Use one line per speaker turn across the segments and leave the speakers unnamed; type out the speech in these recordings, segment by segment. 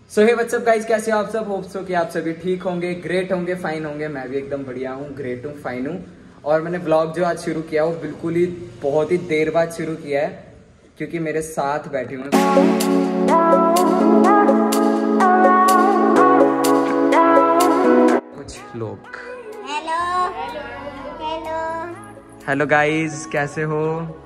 सो हे WhatsApp guys, कैसे हो आप सब? होप सो कि आप सभी ठीक होंगे, ग्रेट होंगे, फाइन होंगे। मैं भी एकदम बढ़िया हूँ, ग्रेट हूँ, फाइन हूँ। और मैंने ब्लॉग जो आज शुरू किया वो बिल्कुल ही बहुत ही देर बाद शुरू किया है, क्योंकि मेरे साथ बैठे हुए कुछ लोग।
हेलो हेलो
हेलो गाइस, कैसे हो?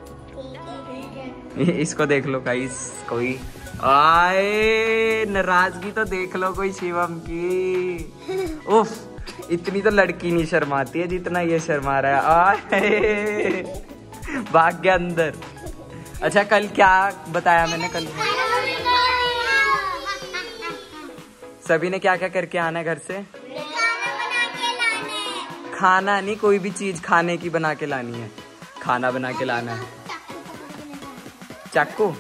इसको देख लो गाइस, कोई आए नाराजगी तो देख लो कोई शिवम की। उफ, इतनी तो लड़की नहीं शर्माती है जितना ये शर्मा रहा है। आए भाग गया अंदर। अच्छा, कल क्या बताया मैंने? कल सभी ने क्या क्या करके आना है घर से? खाना नहीं, कोई भी चीज खाने की बना के लानी है। खाना बना के लाना है। चाकू।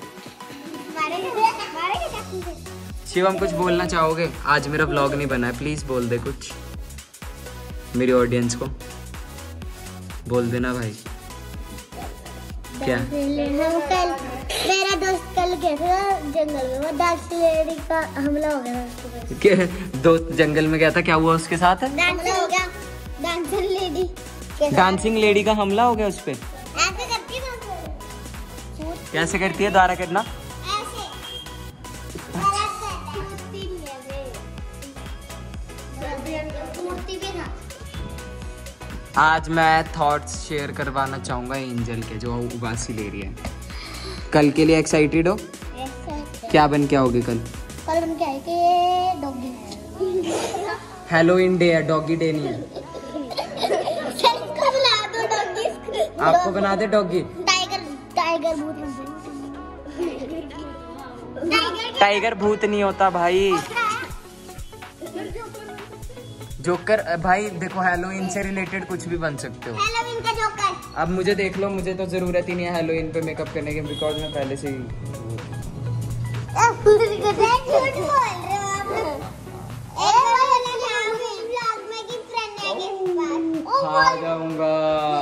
शिवम, कुछ बोलना चाहोगे? आज मेरा व्लॉग नहीं बना है, प्लीज बोल दे कुछ मेरी ऑडियंस को। बोल देना भाई। क्या?
कल मेरा दोस्त कल गया था जंगल में, वो डांस लेडी का हमला हो गया था।
दोस्त जंगल में गया था, क्या हुआ उसके साथ?
हमला हो गया।
डांसिंग लेडी का हमला हो गया उस पे।
ऐसे करती है ना?
कैसे करती है? द्वारा करना। आज मैं थॉट्स शेयर करवाना चाहूंगा एंजल के, जो उबासी ले रही है। कल के लिए एक्साइटेड हो? क्या बन के आओगे कल?
कल बन के आए कि डॉगी।
हैलोवीन डे है, डॉगी डे नहीं है। आपको बना दे डॉगी।
टाइगर
टाइगर भूत नहीं होता भाई, जोकर। भाई देखो, हैलोवीन से रिलेटेड कुछ भी बन सकते हो।
हैलोवीन का जोकर।
अब मुझे देख लो, मुझे तो जरूरत ही नहीं है हैलोवीन पे मेकअप करने की, बिकॉज मैं पहले से ही
झूठ बोल रहे हो आप।
खा जाऊंगा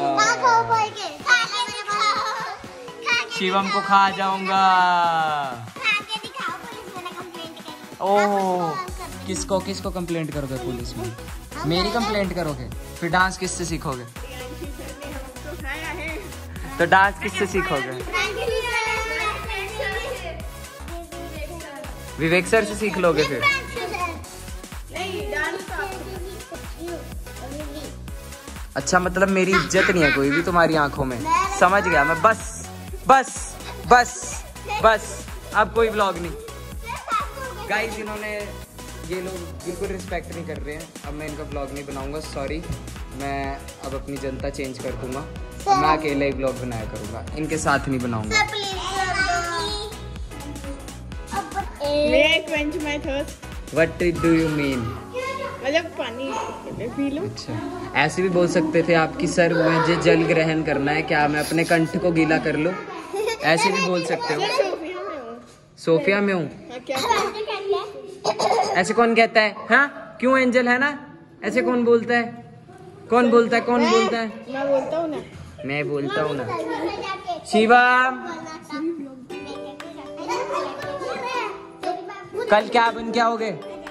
शिवम को, खा जाऊंगा। ओह, किसको किसको कंप्लेंट करोगे पुलिस में? मेरी कंप्लेंट करोगे? फिर डांस किससे सीखोगे? तो डांस किससे सीखोगे? विवेक सर से सीख लोगे फिर? अच्छा, मतलब मेरी इज्जत नहीं है कोई भी तुम्हारी आंखों में? समझ गया मैं। बस बस बस बस, अब कोई व्लॉग नहीं। गाइस, इन्होंने ये लोग बिल्कुल रिस्पेक्ट नहीं कर रहे हैं। अब मैं इनका व्लॉग नहीं बनाऊंगा, सॉरी। मैं अब अपनी जनता चेंज कर दूंगा, मैं अकेले ही व्लॉग बनाया करूंगा, इनके साथ नहीं बनाऊंगा। What do you mean?
मतलब पानी पी लो।
अच्छा, ऐसे भी बोल सकते थे आपकी सर, मुझे जल ग्रहण करना है, क्या मैं अपने कंठ को गीला कर लूं? ऐसे भी बोल सकते हो। सोफिया में हूँ। ऐसे कौन कहता है? हाँ, क्यों? एंजल है ना? ऐसे कौन बोलता है? कौन बोलता है? कौन बोलता है?
मैं बोलता हूँ ना।
मैं बोलता हूँ ना। शिवम, कल क्या बन के आओगे?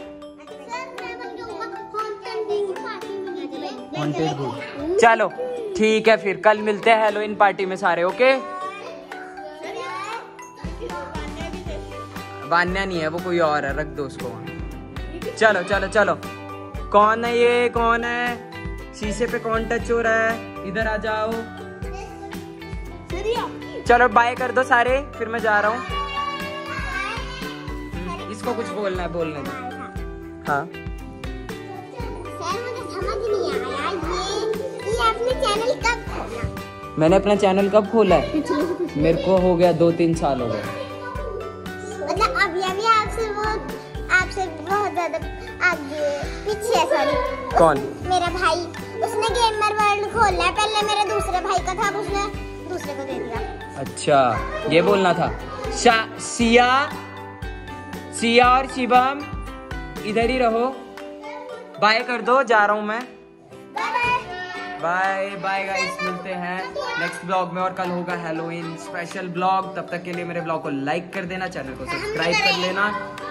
हॉन्टेड भूत। चलो ठीक है, फिर कल मिलते हैं हैलोवीन पार्टी में सारे। ओके? वान्या नहीं है वो, कोई और है, रख दो उसको वहाँ। चलो चलो चलो। कौन है ये? कौन है? शीशे पे कौन टच हो रहा है? इधर आ जाओ। चलो बाय कर दो सारे, फिर मैं जा रहा हूँ। इसको कुछ बोलना है, बोलने दो। हाँ, मैंने अपना चैनल कब खोला है? मेरे को हो गया 2-3 साल हो गए।
मतलब अभी आपसे बहुत ज्यादा आगे पीछे है। सॉरी।
कौन?
मेरा भाई, उसने गेमर वर्ल्ड खोला है। पहले मेरे दूसरे भाई का था, उसने दूसरे को दे दिया।
अच्छा, ये बोलना था। सिया और शिवम इधर ही रहो। बाय कर दो, जा रहा हूँ मैं। बाय बाय गाइस, मिलते हैं नेक्स्ट ब्लॉग में। और कल होगा हैलोवीन स्पेशल ब्लॉग। तब तक के लिए मेरे ब्लॉग को लाइक कर देना, चैनल को सब्सक्राइब कर लेना।